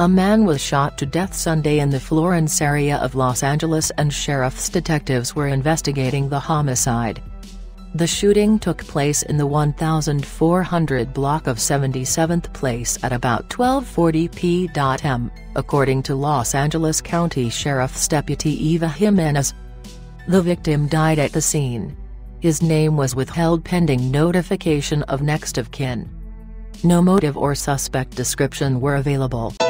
A man was shot to death Sunday in the Florence area of Los Angeles, and sheriff's detectives were investigating the homicide. The shooting took place in the 1400 block of 77th Place at about 12:40 p.m., according to Los Angeles County Sheriff's Deputy Eva Jimenez. The victim died at the scene. His name was withheld pending notification of next of kin. No motive or suspect description were available.